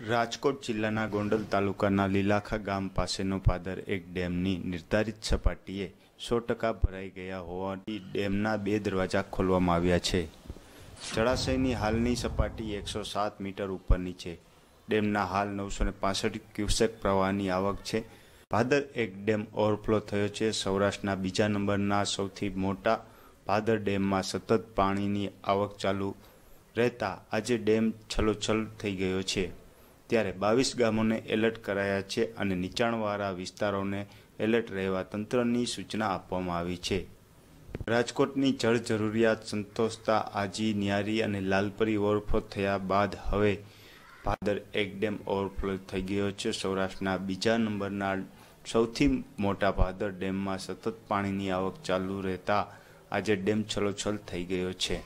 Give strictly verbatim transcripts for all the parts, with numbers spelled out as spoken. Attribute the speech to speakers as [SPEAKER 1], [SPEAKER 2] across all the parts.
[SPEAKER 1] રાજકોટ જિલ્લાના ગોંડલ તાલુકાના લીલાખા ગામ પાસેનો પાદર એક ડેમની નિર્ધારિત સપાટીએ સો ટકા ભરાઈ ગયા હોવાથી ડેમના બે દરવાજા ખોલવામાં આવ્યા છે। જળાશયની હાલની સપાટી એકસો સાત મીટર ઉપરની છે। ડેમના હાલ નવસો ને પાસઠ ક્યુસેક પ્રવાહની આવક છે। પાદર એક ડેમ ઓવરફ્લો થયો છે। સૌરાષ્ટ્રના બીજા નંબરના સૌથી મોટા પાદર ડેમમાં સતત પાણીની આવક ચાલુ રહેતા આજે ડેમ છલોછલ થઈ ગયો છે। ત્યારે બાવીસ ગામોને એલર્ટ કરાયા છે અને નીચાણવાળા વિસ્તારોને એલર્ટ રહેવા તંત્રની સૂચના આપવામાં આવી છે। રાજકોટની જળ જરૂરિયાત સંતોષતા આજી, ન્યારી અને લાલપરી ઓવરફ્લો થયા બાદ હવે પાદર એક ડેમ ઓવરફ્લો થઈ ગયો છે। સૌરાષ્ટ્રના બીજા નંબરના સૌથી મોટા પાદર ડેમમાં સતત પાણીની આવક ચાલુ રહેતા આજે ડેમ છલોછલ થઈ ગયો છે।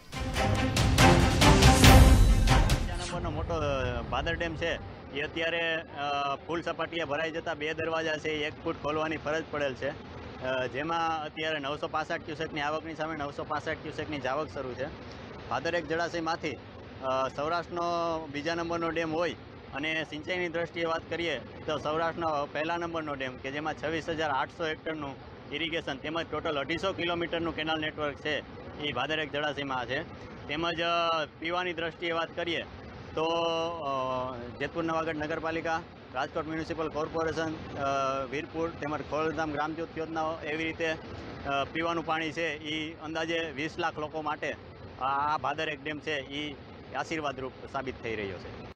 [SPEAKER 2] મોટો પાદર ડેમ છે એ અત્યારે ફૂલ સપાટીએ ભરાઈ જતા બે દરવાજા છે એક ફૂટ ખોલવાની ફરજ પડેલ છે, જેમાં અત્યારે નવસો પાસઠ ક્યુસેકની આવકની સામે નવસો પાસઠ ક્યુસેકની જાવક શરૂ છે। પાદર એક જળાશયમાંથી સૌરાષ્ટ્રનો બીજા નંબરનો ડેમ હોય અને સિંચાઈની દ્રષ્ટિએ વાત કરીએ તો સૌરાષ્ટ્રનો પહેલા નંબરનો ડેમ કે જેમાં છવ્વીસ હજાર આઠસો હેક્ટરનું ઇરિગેશન તેમજ ટોટલ અઢીસો કિલોમીટરનું કેનાલ નેટવર્ક છે એ ભાદર એક જળાશયમાં છે। તેમજ પીવાની દ્રષ્ટિએ વાત કરીએ તો જેતપુર નવાગઢ નગરપાલિકા, રાજકોટ મ્યુનિસિપલ કોર્પોરેશન, વીરપુર તેમજ ખોલધામ ગ્રામજ્યોત યોજનાઓ એવી રીતે પીવાનું પાણી છે એ અંદાજે વીસ લાખ લોકો માટે આ ભાદર એક ડેમ છે એ આશીર્વાદરૂપ સાબિત થઈ રહ્યો છે।